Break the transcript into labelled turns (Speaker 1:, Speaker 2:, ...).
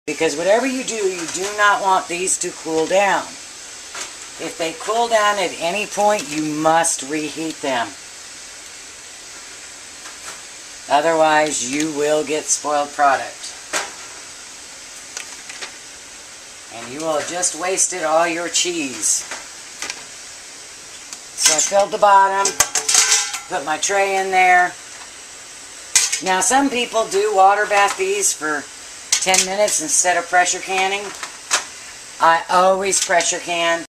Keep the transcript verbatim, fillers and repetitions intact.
Speaker 1: Because whatever you do, you do not want these to cool down. If they cool down at any point, you must reheat them. Otherwise, you will get spoiled product. And you will have just wasted all your cheese. So I filled the bottom, put my tray in there. Now some people do water bath these for ten minutes instead of pressure canning. I always pressure can.